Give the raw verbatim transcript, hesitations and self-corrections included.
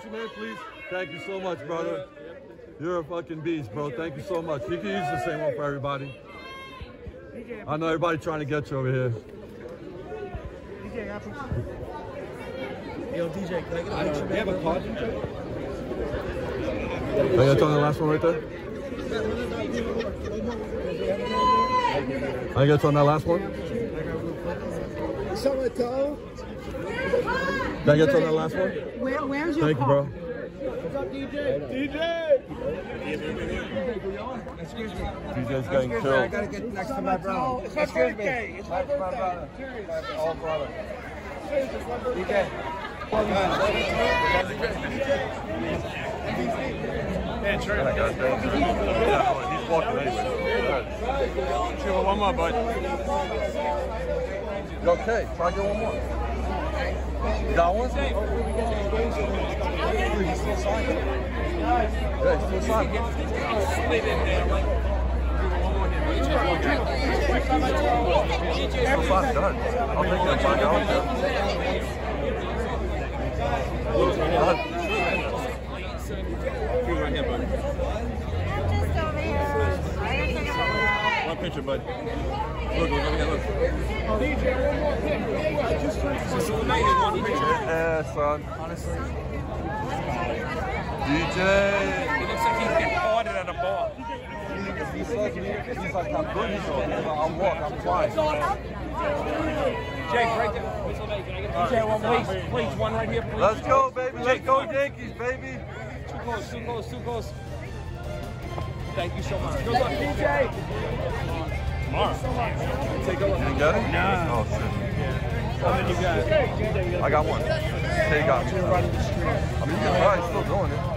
get you, man, please? Thank you so much, brother. You're a fucking beast, bro. Thank you so much. You can use the same one for everybody. I know everybody trying to get you over here. Yo, D J, can I get a picture? We have a card. Can I get you on the last one right there? Can I get you on that last one? Someone tell. Can I get you on that last one? Where, where's your Thank you, car? bro. What's up, D J? D J! Excuse me. D J's Excuse getting me, I killed. gotta get next to my brother. It's my birthday. It's my birthday. Oh, brother. D J. Yeah, sure. Yeah, he's walking anyway. Sure, one more, bud. Okay, try to get one more. You got one? Yeah, he's still signing. Yeah, he's still signing. Still signing, go ahead. I'll take that five dollars. Go ahead. Right here, bud. I'm just over here. I didn't think about that. One picture, bud. Look, look, look, look. D J, one more picture. Just one picture. Yeah, son. Honestly. D J. He looks like he's getting ordered at a bar. He's like, he's like, I'm good. He's like, I'm walking, I'm flying. Jake, right there. D J, one, please, please, one right here, please. Let's go, baby. Let's go, Yankees, baby. Too close, too close, too close. Thank you so much. Good luck, D J. Tomorrow. Take a look. You got it? Nah. Oh, shit. How many you got? I got one. Hey, got me. I mean, you're right, still doing it.